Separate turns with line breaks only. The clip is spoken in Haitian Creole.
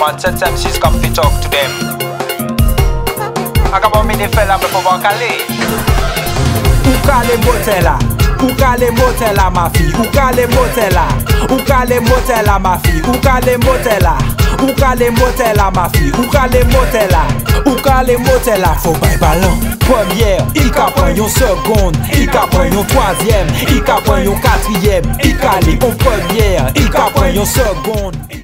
one, send MCs come to talk to them. Akabon mi de fella me pou van kale.
Ou ka le motel la, ou ka le motel la ma fi, ou ka le motel la, ou ka le motel la ma fi, ou ka le motel la, ou ka le motel la ma fi, ou ka le motel la, ou ka le motel la. Faut bay ballon. Première, il ka pren yon seconde, il ka pren yon troisième, il ka pren yon quatrième, il ka li en première, il ka pren yon seconde.